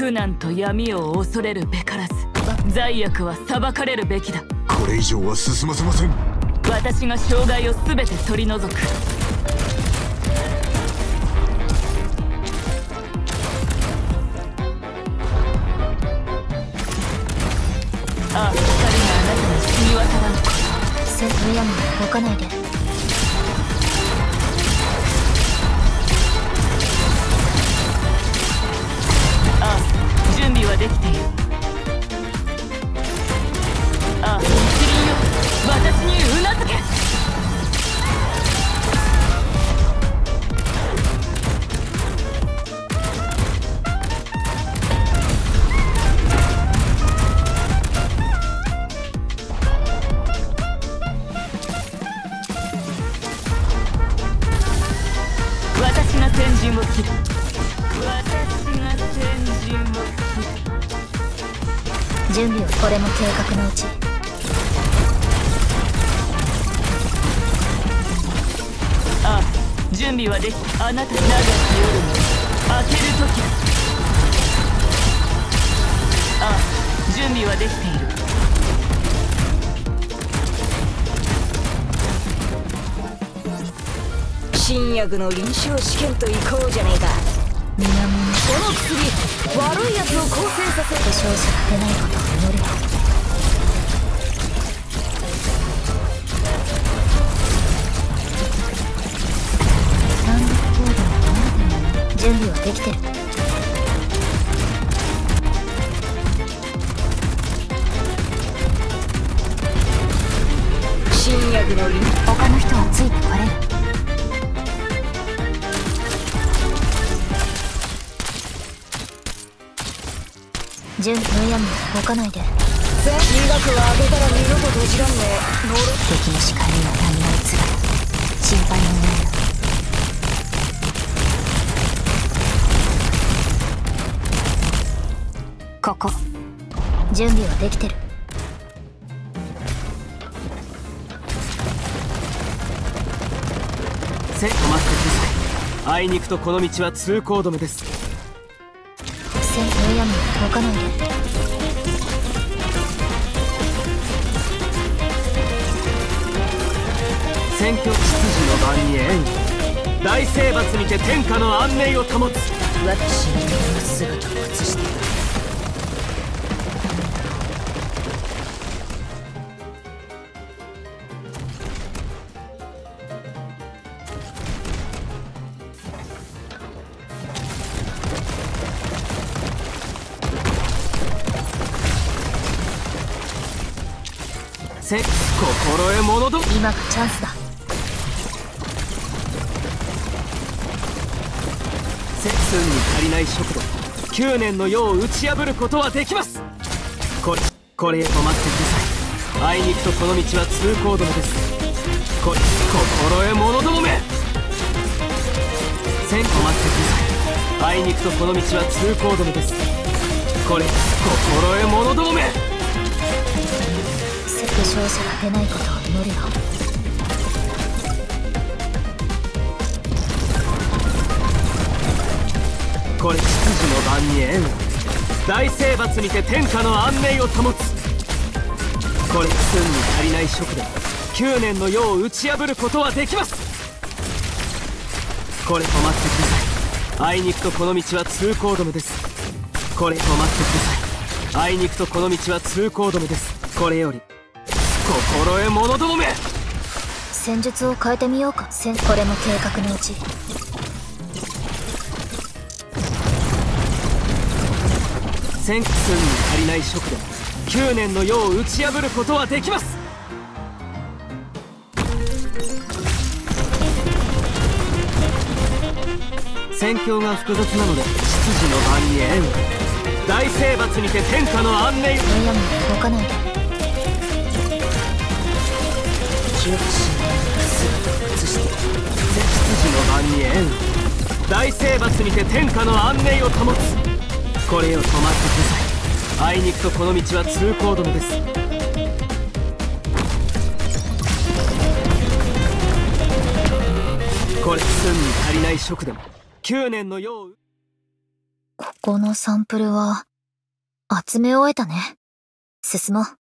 苦難と闇を恐れるべからず、罪悪は裁かれるべきだ。 これ以上は進ませません。 私が障害を全て取り除く。ああ、光があなたに染み渡らぬこと。 セブヤム、動かないで。 ああ、準備はできている。ああ、一輪よ、私にうなずけ。私が先陣を切る。 準備を、これも計画のうち。 ああ、準備はでき、あなた長き夜に明ける時だ。ああ、準備はできている。 新薬の臨床試験と行こうじゃねえか。 南にこの薬、悪いやつを構成させ、 故障者が出ないことを祈るわ。単独行動はどうなってるの？準備はできてる。 新薬の他の人はついてこれる。準備の闇、動かないで。 医学は上げたら二度と閉じらんねえ。 敵の視界には何も映らない。心配になる。ここ。準備はできてる。 お待ってください。あいにくとこの道は通行止めです。 戦闘闇、動かないで。 選挙秩序の番に縁。大征伐にて天下の安寧を保つ。 私の姿を映している。 心得者ど。 今がチャンスだ。 寸に足りない速度、9年の世を打ち破ることはできます。これへ止まってください。あいにくとこの道は通行止めです。心得者どもめ、止まってください。あいにくとこの道は通行止めです。心得者どもめ、 負傷者が出ないことを祈るよ。 これ秩序の番に縁。大征伐にて天下の安寧を保つ。これ寸に足りない速度、9年の世を打ち破ることはできます。これ止まってください。あいにくとこの道は通行止めです。これ止まってください。あいにくとこの道は通行止めです。これより心得者どもめ、 戦術を変えてみようか。これも計画のうち。 寸に足りない速度、9年の世を打ち破ることはできます。戦況が複雑なので秩序の番に縁。大征伐にて天下の安寧。 親も動かないで。 清くし姿を映している。 秩序の番に縁。大征伐にて天下の安寧を保つ。これを止まってください。あいにくとこの道は通行止めです。これ寸に足りない職でも9年の世をここのサンプルは、集め終えたね。進もう。